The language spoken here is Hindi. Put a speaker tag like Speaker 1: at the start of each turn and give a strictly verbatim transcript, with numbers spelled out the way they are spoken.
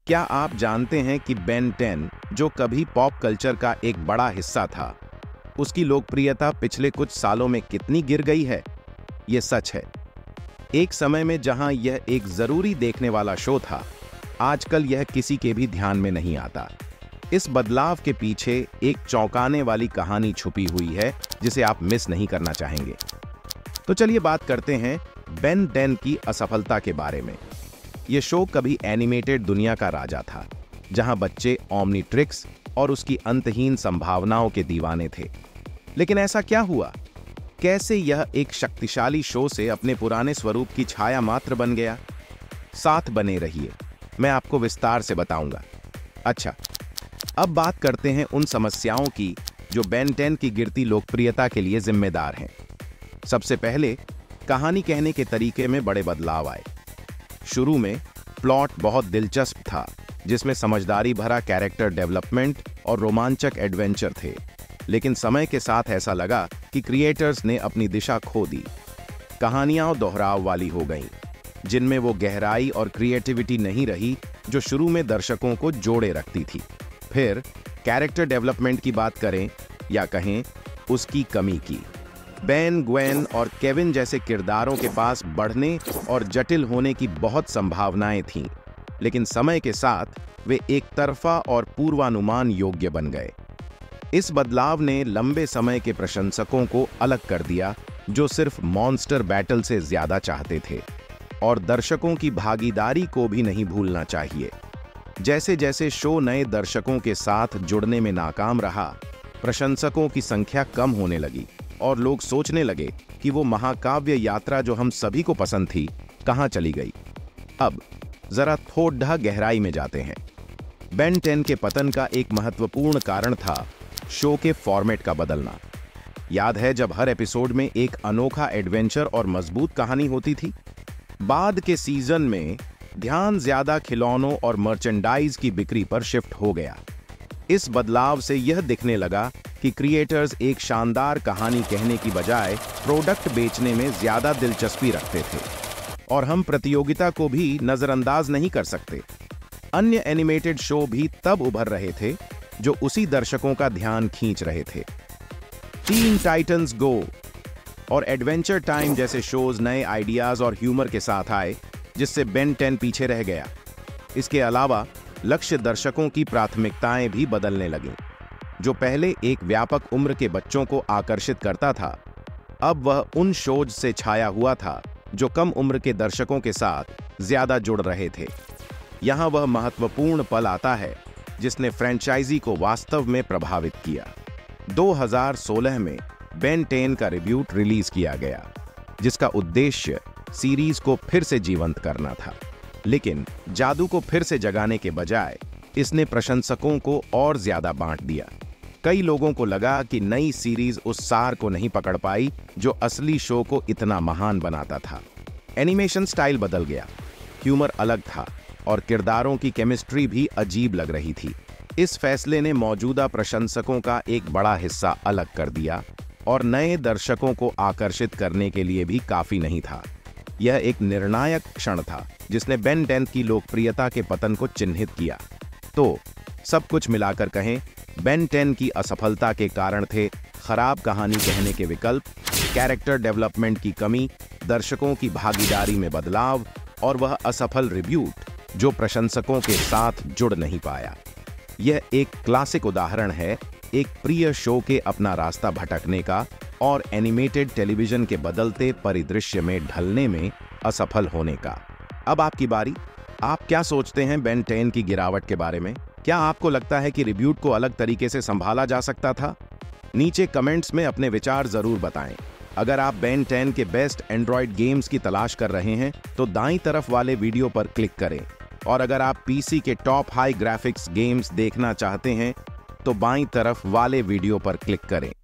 Speaker 1: क्या आप जानते हैं कि बेन टेन, जो कभी पॉप कल्चर का एक बड़ा हिस्सा था, उसकी लोकप्रियता पिछले कुछ सालों में कितनी गिर गई है? ये सच है। एक समय में जहां यह एक जरूरी देखने वाला शो था, आजकल यह किसी के भी ध्यान में नहीं आता। इस बदलाव के पीछे एक चौंकाने वाली कहानी छुपी हुई है, जिसे आप मिस नहीं करना चाहेंगे। तो चलिए बात करते हैं बेन टेन की असफलता के बारे में। यह शो कभी एनिमेटेड दुनिया का राजा था, जहां बच्चे ओमनीट्रिक्स और उसकी अंतहीन संभावनाओं के दीवाने थे। लेकिन ऐसा क्या हुआ? कैसे यह एक शक्तिशाली शो से अपने पुराने स्वरूप की छाया मात्र बन गया? साथ बने रहिए, मैं आपको विस्तार से बताऊंगा। अच्छा, अब बात करते हैं उन समस्याओं की जो बेन टेन की गिरती लोकप्रियता के लिए जिम्मेदार हैं। सबसे पहले, कहानी कहने के तरीके में बड़े बदलाव आए। शुरू में प्लॉट बहुत दिलचस्प था, जिसमें समझदारी भरा कैरेक्टर डेवलपमेंट और रोमांचक एडवेंचर थे। लेकिन समय के साथ ऐसा लगा कि क्रिएटर्स ने अपनी दिशा खो दी। कहानियां दोहराव वाली हो गईं, जिनमें वो गहराई और क्रिएटिविटी नहीं रही जो शुरू में दर्शकों को जोड़े रखती थी। फिर कैरेक्टर डेवलपमेंट की बात करें या कहें उसकी कमी की। बेन, ग्वेन और केविन जैसे किरदारों के पास बढ़ने और जटिल होने की बहुत संभावनाएं थीं, लेकिन समय के साथ वे एक तरफा और पूर्वानुमान योग्य बन गए। इस बदलाव ने लंबे समय के प्रशंसकों को अलग कर दिया, जो सिर्फ मॉन्स्टर बैटल से ज्यादा चाहते थे। और दर्शकों की भागीदारी को भी नहीं भूलना चाहिए। जैसे जैसे शो नए दर्शकों के साथ जुड़ने में नाकाम रहा, प्रशंसकों की संख्या कम होने लगी और लोग सोचने लगे कि वो महाकाव्य यात्रा जो हम सभी को पसंद थी, कहां चली गई। अब जरा थोड़ा गहराई में जाते हैं। बेन टेन के पतन का एक महत्वपूर्ण कारण था शो के फॉर्मेट का बदलना। याद है जब हर एपिसोड में एक अनोखा एडवेंचर और मजबूत कहानी होती थी? बाद के सीजन में ध्यान ज्यादा खिलौनों और मर्चेंडाइज की बिक्री पर शिफ्ट हो गया। इस बदलाव से यह दिखने लगा कि क्रिएटर्स एक शानदार कहानी कहने की बजाय प्रोडक्ट बेचने में ज्यादा दिलचस्पी रखते थे, और हम प्रतियोगिता को भी नजरअंदाज नहीं कर सकते। अन्य एनिमेटेड शो भी तब उभर रहे थे जो उसी दर्शकों का ध्यान खींच रहे थे। टीन टाइटंस गो और एडवेंचर टाइम जैसे शोज नए आइडियाज और ह्यूमर के साथ आए, जिससे बेन टेन पीछे रह गया। इसके अलावा लक्ष्य दर्शकों की प्राथमिकताएं भी बदलने लगीं। जो पहले एक व्यापक उम्र के बच्चों को आकर्षित करता था, अब वह उन शोज से छाया हुआ था जो कम उम्र के दर्शकों के साथ ज्यादा जुड़ रहे थे। यहां वह महत्वपूर्ण पल आता है जिसने फ्रेंचाइजी को वास्तव में प्रभावित किया। दो हज़ार सोलह में बेन टेन का रिब्यूट रिलीज किया गया, जिसका उद्देश्य सीरीज को फिर से जीवंत करना था। लेकिन जादू को फिर से जगाने के बजाय इसने प्रशंसकों को और ज्यादा बांट दिया। कई लोगों को लगा कि नई सीरीज उस सार को नहीं पकड़ पाई जो असली शो को इतना महान बनाता था। एनिमेशन स्टाइल बदल गया, ह्यूमर अलग था और किरदारों की केमिस्ट्री भी अजीब लग रही थी। इस फैसले ने मौजूदा प्रशंसकों का एक बड़ा हिस्सा अलग कर दिया और नए दर्शकों को आकर्षित करने के लिए भी काफी नहीं था। यह एक निर्णायक क्षण था जिसने बेन टेन की लोकप्रियता के पतन को चिन्हित किया। तो सब कुछ मिलाकर कहें, बेन टेन की असफलता के कारण थे खराब कहानी कहने के विकल्प, कैरेक्टर डेवलपमेंट की कमी, दर्शकों की भागीदारी में बदलाव और वह असफल रिब्यूट जो प्रशंसकों के साथ जुड़ नहीं पाया। यह एक क्लासिक उदाहरण है एक प्रिय शो के अपना रास्ता भटकने का और एनिमेटेड टेलीविजन के बदलते परिदृश्य में ढलने में असफल होने का। अब आपकी बारी। आप क्या सोचते हैं बेन टेन की गिरावट के बारे में? क्या आपको लगता है कि रिब्यूट को अलग तरीके से संभाला जा सकता था? नीचे कमेंट्स में अपने विचार जरूर बताएं। अगर आप बेन टेन के बेस्ट एंड्रॉयड गेम्स की तलाश कर रहे हैं तो दाईं तरफ वाले वीडियो पर क्लिक करें, और अगर आप पीसी के टॉप हाई ग्राफिक्स गेम्स देखना चाहते हैं तो बाईं तरफ वाले वीडियो पर क्लिक करें।